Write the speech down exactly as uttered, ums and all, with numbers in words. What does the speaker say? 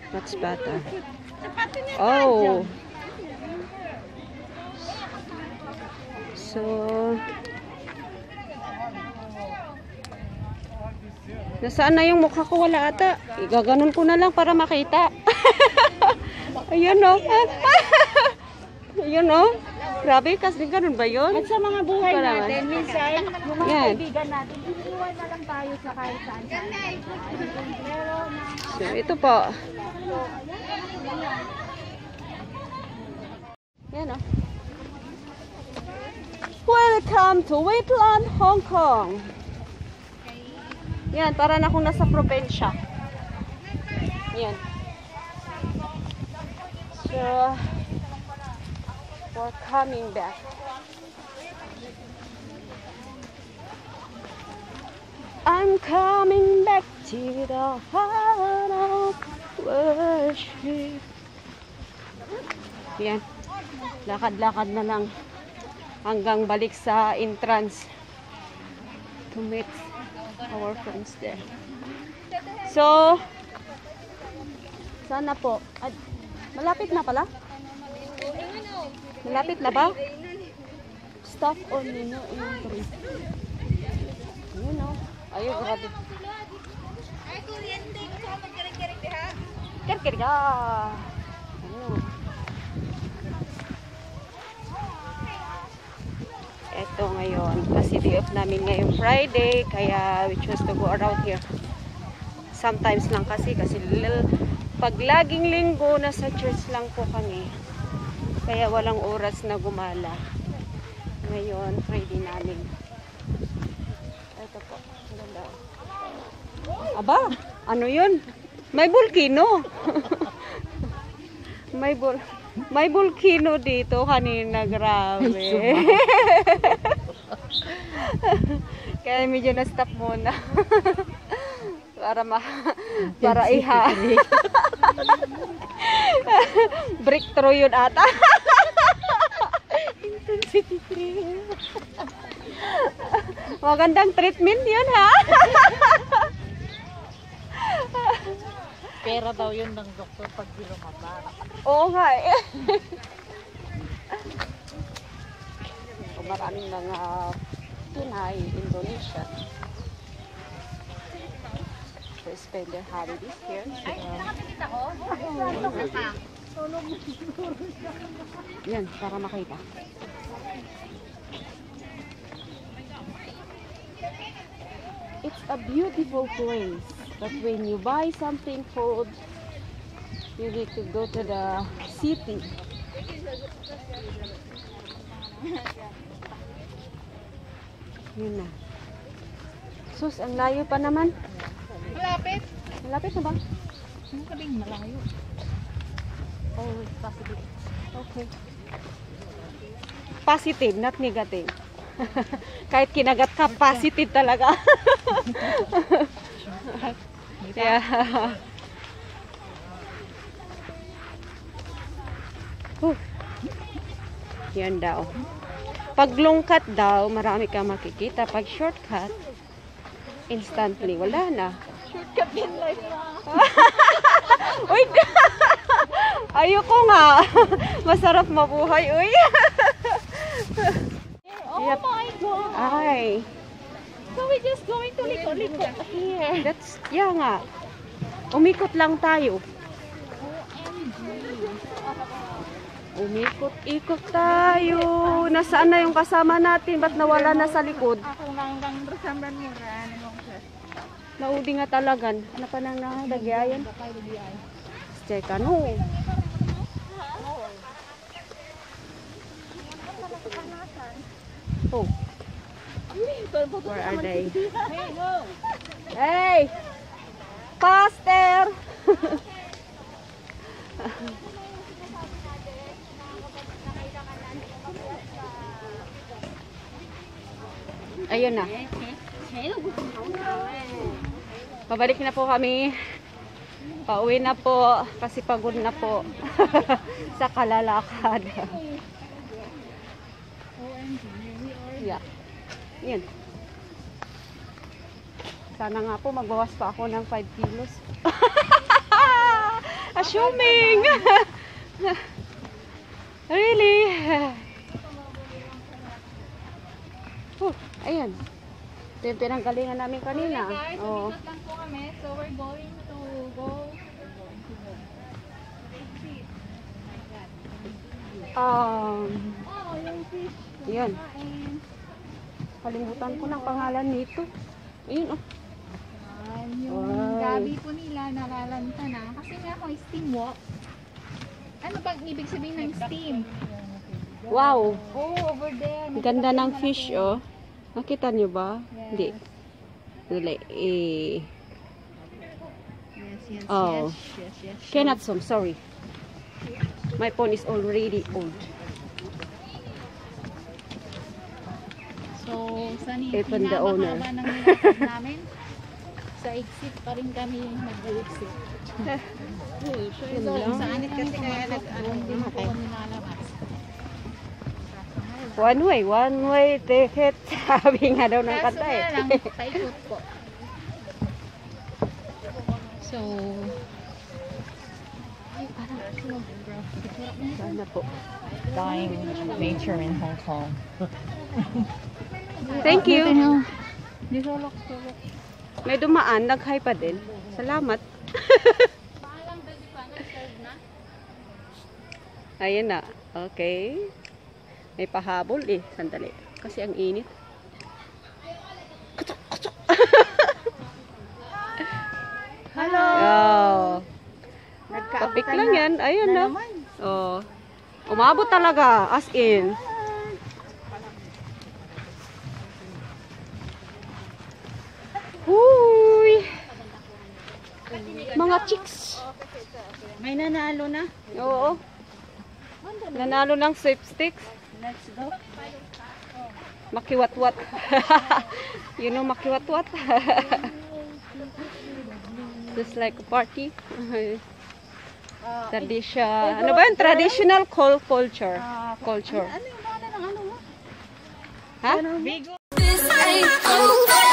What's better? Oh. So, nasaan na yung mukha ko? Wala ata. Igaganon ko na lang para makita. Ayun o. Ayun o. Grabe, kasi ganun ba yun? At sa mga buhay natin, minsan, yung mga yan. kaibigan natin, iiwan na lang tayo sa kahit saan saan. So, ito po. Yan o. Welcome to Wetland, Hong Kong. Yan, para na akong nasa probinsya. Yan. So, we're coming back. I'm coming back to the heart of worship. Yan. Lakad-lakad na lang hanggang balik sa entrance to meet our friends there. So, sana po. Ad, malapit na pala? Malapit na ba? Stop on menu entry. You know. Ayun, grabe. Ay, kuryente. Gusto ko magkirig-kirig diha? Kirig-kirig ah. Ano? Ito ngayon, kasi day off namin ngayong Friday, kaya we choose to go around here. Sometimes lang kasi, kasi pag laging linggo, nasa church lang po kami. Kaya walang oras na gumala. Ngayon, Friday namin. Ito po. Ganda. Aba, ano yun? May volcano. May bul May volcano dito kanina, grabe. Kaya medyo na-stop muna. para ma para iha. Breakthrough yun ata. Intensity three. Magandang treatment yun, ha? Pera daw yun ng doktor pag lumabas. Oo nga eh. So, maraming mga Pinay, Indonesia. So, spend their holidays here. So, yan, para makita. It's a beautiful place. But when you buy something food, you need to go to the city. Yun na. Sus, ang layo pa naman. Malapit. Malapit na ba? Ano ka ding malayo? Oh, positive. Okay. Positive, not negative. Kahit kinagat ka, positive talaga. Yeah. Huh. Yan daw. Pag long cut daw, marami kang makikita. Pag shortcut, instantly, wala na. Shortcut din life na. Uy! Ayoko nga. Masarap mabuhay, uy. Oh Yep. my God. Ay. So we're just going to liko-liko here. That's, yeah nga. Umikot lang tayo. O M G. Umikot-ikot tayo. Nasaan na yung kasama natin? Ba't nawala na sa likod? Ako hanggang resamban mo ran. Naudi nga talagan. Ano pa nang nakadagyayan? Check ano. Oh. Where are they? Hey! Pastor! Ayun na. Pabalik na po kami. Pauwi na po kasi pagod na po sa kalalakad. Yeah. Yan. Sana nga po magbawas pa ako ng five kilos. assuming. Really? Oh, ayan. Ito yung pinanggalingan namin kanina. Okay guys, Oh. uminot lang po kami. So we're going to go. Um, Oh, yung fish. yan. Kain. Kalimutan ko ng pangalan nito. Ayun, oh. Yan, yung Wow. gabi po nila nalalanta na. Kasi nga kung steam walk. Ano bang ibig sabihin ng steam? Wow. Oh, over there. Ang ganda ng fish, oh. Nakita niyo ba? Yes. Hindi. Dali, eh. Yes, yes, Oh. yes, yes, yes. Cannot zoom, sorry. My phone is already old. So, saan Even the owner. pinamahaba ng nilakad namin? Sa exit pa rin kami mag-exit. Yun So, lang. sa anit kasi kaya nag-ano din po kami nalabas. One way, one way ticket. Sabi nga daw ng Kaso kanta nga eh. lang, paikot po. So, ay parang ano, bro. Sana po. Dying nature in Hong Kong. Thank you. Di solok, solok. May dumaan, nag-hi pa din. Salamat. Paalang baby pa, nag-serve na? Ayun na. Okay. May pahabol eh. Sandali. Kasi ang init. Kutsuk, kutsuk. Hello! Oh. Topic lang yan. Ayun na. Oh. Umabot talaga. As in. Huy! Mga chicks. May nanalo na. Oo. Nanalo ng sweepstakes. Let's go. Makiwat-wat. You know makiwat-wat? Just like a party. Tradition. Ano ba yun? Traditional cul- culture. Culture. Ano yung pangalan ng ano mo? Ha? Bigo. This ain't over.